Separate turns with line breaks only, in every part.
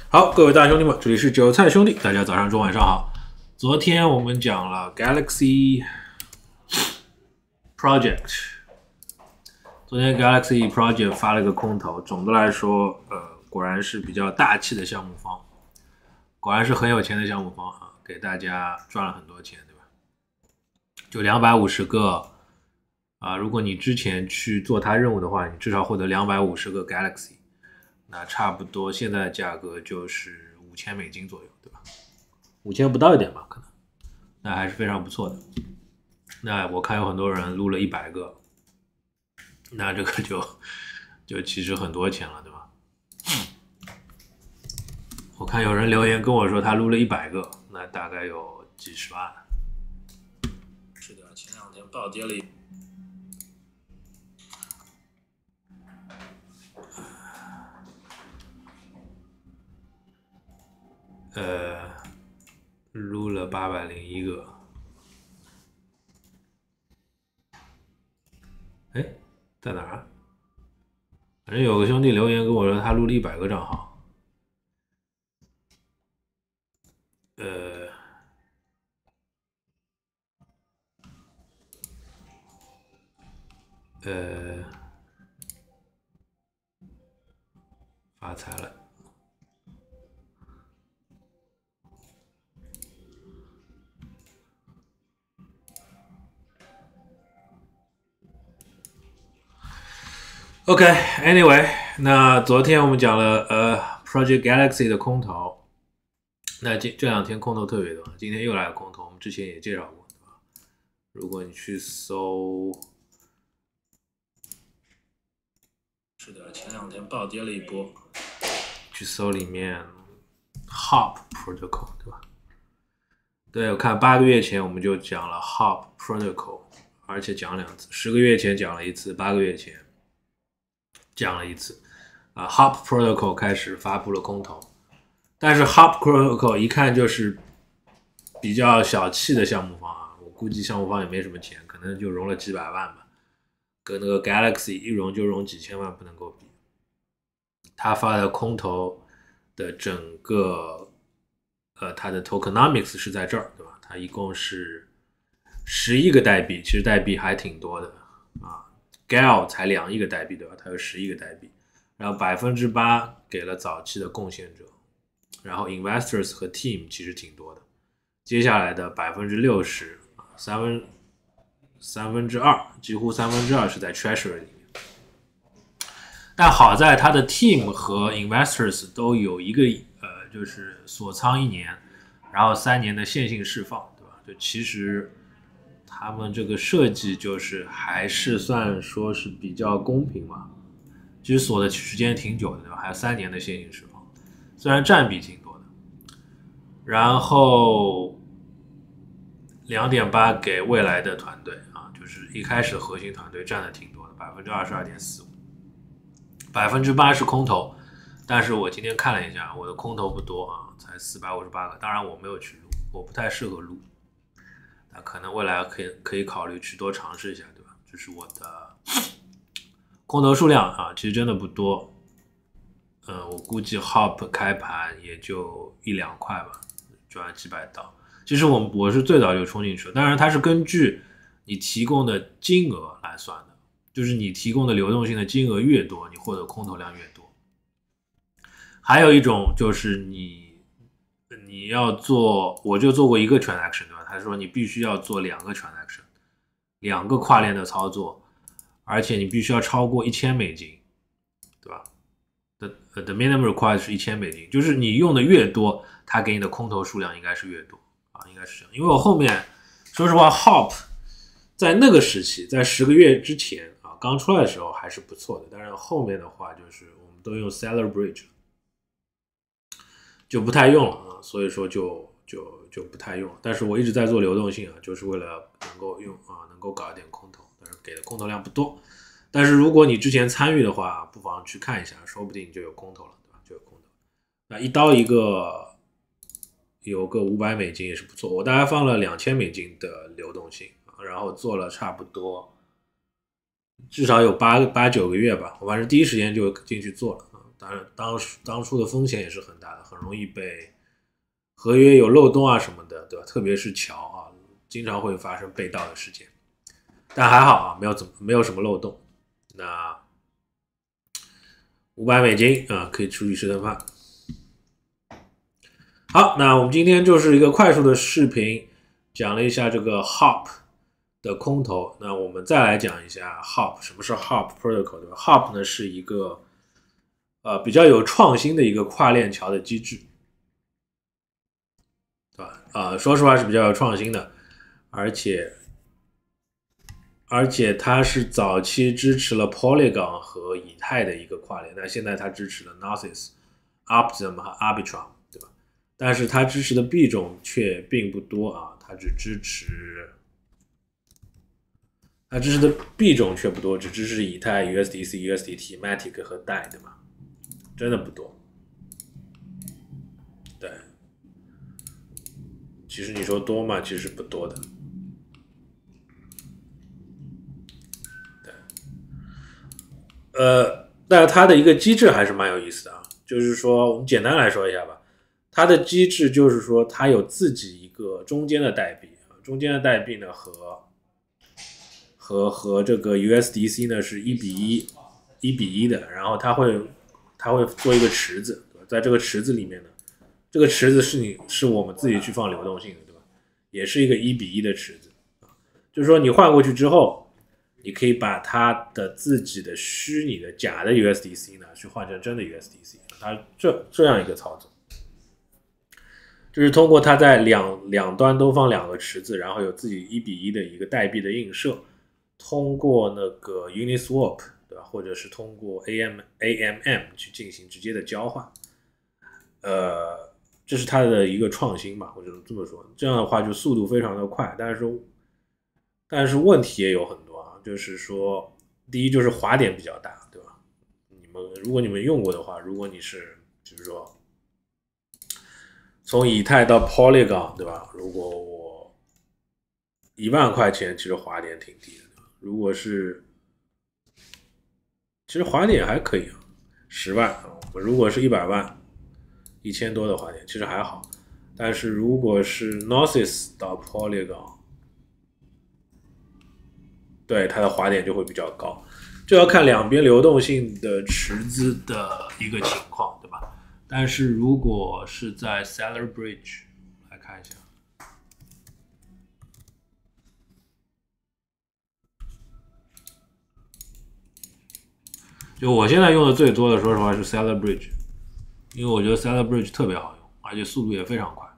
好，各位大兄弟们，这里是韭菜兄弟，大家早上、中、晚上好。昨天我们讲了 Galaxy Project， 昨天 Galaxy Project 发了个空投，总的来说，果然是比较大气的项目方，果然是很有钱的项目方啊，给大家赚了很多钱，对吧？就250个啊，如果你之前去做它任务的话，你至少获得250个 Galaxy。那差不多现在的价格就是$5000左右，对吧？5000不到一点吧，可能，那还是非常不错的。那我看有很多人撸了100个，那这个就其实很多钱了，对吧？我看有人留言跟我说他撸了100个，那大概有几十万。是的，前两天暴跌了撸了801个。哎，在哪儿啊？反正有个兄弟留言跟我说他撸了100个账号。发财了。OK，Anyway，那昨天我们讲了Project Galaxy 的空投，那这两天空投特别多，今天又来了空投，我们之前也介绍过，对吧？如果你去搜，是的，前两天暴跌了一波，去搜里面 Hop Protocol， 对吧？对，我看8个月前我们就讲了 Hop Protocol， 而且讲2次，10个月前讲了1次，8个月前讲了1次。Hop Protocol 开始发布了空投，但是 Hop Protocol 一看就是比较小气的项目方啊，我估计项目方也没什么钱，可能就融了几百万吧，跟那个 Galaxy 一融就融几千万不能够比。他发的空投的整个它的 tokenomics 是在这儿，对吧？它一共是11个代币，其实代币还挺多的啊。Gal 才2亿个代币，对吧？它有10亿个代币，然后8%给了早期的贡献者，然后 investors 和 team 其实挺多的。接下来的60%，2/3，几乎2/3是在 treasury 里面。但好在它的 team 和 investors 都有一个就是锁仓1年，然后3年的线性释放，对吧？就其实他们这个设计就是还是算说是比较公平嘛。其实锁的时间挺久的，对吧？还有3年的线性释放，虽然占比挺多的。然后2.8给未来的团队啊，就是一开始的核心团队占的挺多的，22.45%。8%是空投，但是我今天看了一下，我的空投不多啊，才458个。当然我没有去撸，我不太适合撸，那可能未来可以考虑去多尝试一下，对吧？这是我的空投数量啊，其实真的不多。我估计 Hop 开盘也就1-2块吧，赚几百刀。其实我是最早就冲进去了，当然它是根据你提供的金额来算的。就是你提供的流动性的金额越多，你获得空投量越多。还有一种就是你要做，我就做过1个 transaction， 对吧？他说你必须要做2个 transaction， 2个跨链的操作，而且你必须要超过$1000，对吧？The minimum required 是$1000，就是你用的越多，它给你的空投数量应该是越多啊，应该是这样。因为我后面说实话 ，Hop 在那个时期，在10个月之前。刚出来的时候还是不错的，但是后面的话就是我们都用 Seller Bridge， 就不太用了啊，所以说就不太用了。但是我一直在做流动性啊，就是为了能够用啊，能够搞一点空投，但是给的空投量不多。但是如果你之前参与的话，不妨去看一下，说不定就有空投了，对吧？就有空投。那1刀一个，有个$500也是不错。我大概放了$2000的流动性，然后做了差不多。至少有8-9个月吧，我反正第一时间就进去做了， 当然当初的风险也是很大的，很容易被合约有漏洞啊什么的，对吧？特别是桥啊，经常会发生被盗的事件。但还好啊，没有什么漏洞。那$500啊，可以出去吃顿饭。好，那我们今天就是一个快速的视频，讲了一下这个 HOP 的空投。那我们再来讲一下 HOP， 什么是 HOP Protocol， 对吧 ？HOP 呢是一个比较有创新的一个跨链桥的机制，对吧？说实话是比较有创新的，而且它是早期支持了 Polygon 和以太的一个跨链，那现在它支持了 Gnosis、Optimism 和 Arbitrum， 对吧？但是它支持的币种却并不多啊，它支持的币种却不多，只支持以太、USDC、USDT、Matic 和 DAI， 对吧？真的不多。对，其实你说多嘛，其实不多的。但是它的一个机制还是蛮有意思的啊，就是说我们简单来说一下吧，它的机制就是说它有自己一个中间的代币，中间的代币呢和这个 USDC 呢是1:1的，然后它会做一个池子，在这个池子里面呢，这个池子是我们自己去放流动性的，对吧？也是一个1:1的池子，就是说你换过去之后。你可以把它的自己的虚拟的假的 USDC 呢，去换成真的 USDC， 它这样一个操作，就是通过它在两端都放2个池子，然后有自己1:1的一个代币的映射，通过那个 Uniswap， 对吧？或者是通过 AMM 去进行直接的交换，这是它的一个创新吧，或者这么说，这样的话就速度非常的快，但是问题也有很多。就是说，第一就是滑点比较大，对吧？如果你们用过的话，如果你是比如说从以太到 Polygon， 对吧？如果我1万块钱，其实滑点挺低的。如果是其实滑点还可以啊，10万如果是100万，1000多的滑点其实还好。但是如果是 Gnosis 到 Polygon，对，它的滑点就会比较高，这要看两边流动性的池子的一个情况，对吧？但是如果是在 Stellar Bridge 来看一下，就我现在用的最多的，说实话是 Stellar Bridge， 因为我觉得 Stellar Bridge 特别好用，而且速度也非常快，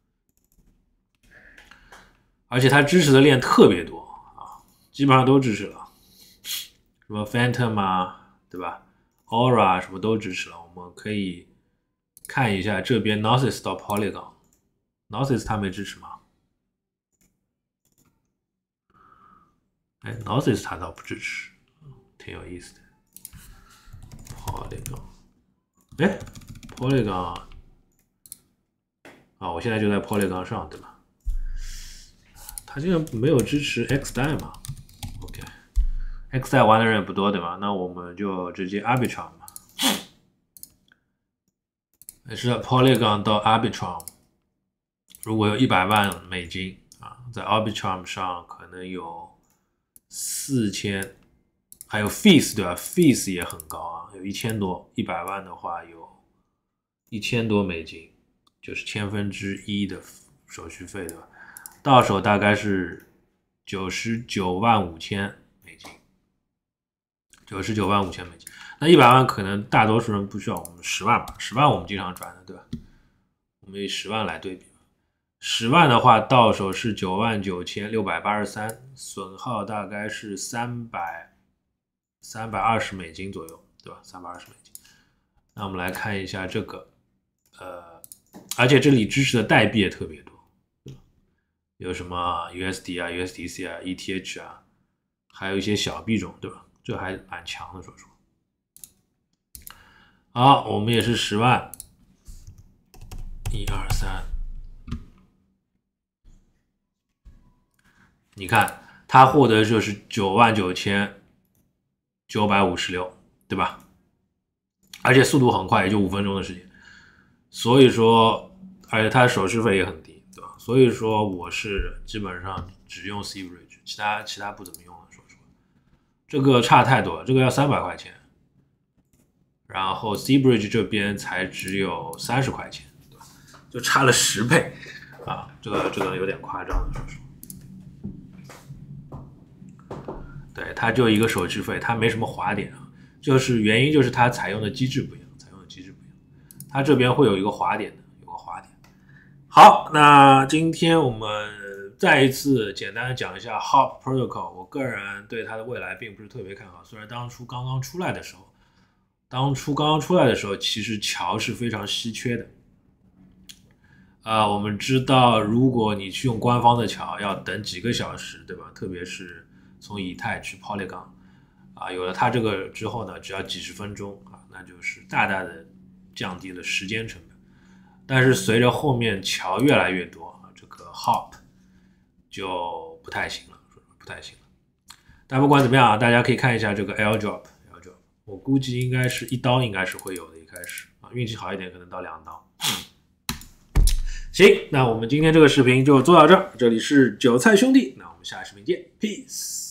而且它支持的链特别多啊，基本上都支持了。什么 Phantom 啊，对吧 ？Aura 什么都支持了，我们可以看一下这边 Gnosis 到 Polygon，Gnosis 它没支持吗？哎 ，Gnosis 它倒不支持，挺有意思的。Polygon， 哎 ，Polygon 啊，我现在就在 Polygon 上，对吧？它竟然没有支持 X 代嘛 ？OK。X 代玩的人也不多，对吧？那我们就直接 Arbitrum 吧。也是 Polygon 到 Arbitrum， 如果有100万美金啊，在 Arbitrum 上可能有4000，还有 fees 对吧 ？fees 也很高啊，有1000多，100万的话有1000多美金，就是1/1000的手续费对吧？到手大概是995000美金。995000美金，那100万可能大多数人不需要，我们10万吧，10万我们经常转的，对吧？我们以10万来对比，10万的话到手是99683，损耗大概是320美金左右，对吧？320美金。那我们来看一下这个，而且这里支持的代币也特别多，对吧？有什么 USD 啊、USDC 啊、ETH 啊，还有一些小币种，对吧？这还蛮强的，说实话。好，我们也是10万，1、2、3，你看他获得就是99956，对吧？ 而且速度很快，也就5分钟的时间。所以说，而且它的手续费也很低，对吧？所以说我是基本上只用 Seabridge， 其他不怎么用了，说实话。这个差太多了，这个要300块钱，然后 Seabridge 这边才只有30块钱，对吧？就差了10倍啊，这个有点夸张了，说实话。对，它就一个手续费，它没什么滑点啊，就是原因就是它采用的机制不一样，它这边会有一个滑点的，有个滑点。好，那今天我们再一次简单的讲一下 Hop Protocol， 我个人对它的未来并不是特别看好，虽然当初刚刚出来的时候，其实桥是非常稀缺的。我们知道，如果你去用官方的桥，要等几个小时，对吧？特别是从以太去 Polygon， 有了它这个之后呢，只要几十分钟啊，那就是大大的降低了时间成本。但是随着后面桥越来越多啊，这个 Hop 就不太行了，但不管怎么样啊，大家可以看一下这个 airdrop， 我估计应该是1刀应该是会有的，一开始啊，运气好一点可能到2刀。行，那我们今天这个视频就做到这儿，这里是韭菜兄弟，那我们下视频见 ，peace。